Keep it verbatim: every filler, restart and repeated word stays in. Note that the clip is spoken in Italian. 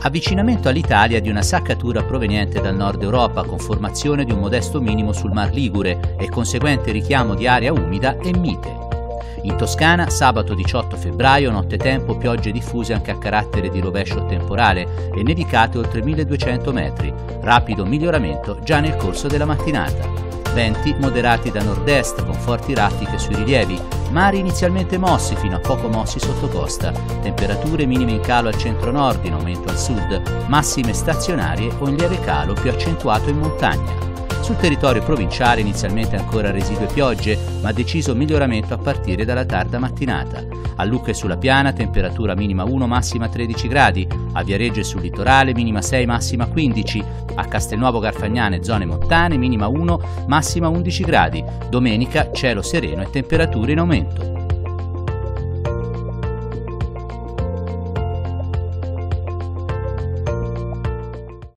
Avvicinamento all'Italia di una saccatura proveniente dal nord Europa con formazione di un modesto minimo sul Mar Ligure e conseguente richiamo di aria umida e mite. In Toscana, sabato diciotto febbraio, nottetempo, piogge diffuse anche a carattere di rovescio temporale e nevicate oltre milleduecento metri, rapido miglioramento già nel corso della mattinata. Venti moderati da nord-est con forti raffiche sui rilievi, mari inizialmente mossi fino a poco mossi sotto costa, temperature minime in calo al centro-nord, in aumento al sud, massime stazionarie o in lieve calo più accentuato in montagna. Sul territorio provinciale inizialmente ancora residue piogge, ma deciso miglioramento a partire dalla tarda mattinata. A Lucca e sulla Piana temperatura minima uno, massima tredici gradi, a Viareggio e sul litorale minima sei, massima quindici, a Castelnuovo Garfagnane zone montane minima uno, massima undici gradi. Domenica cielo sereno e temperature in aumento.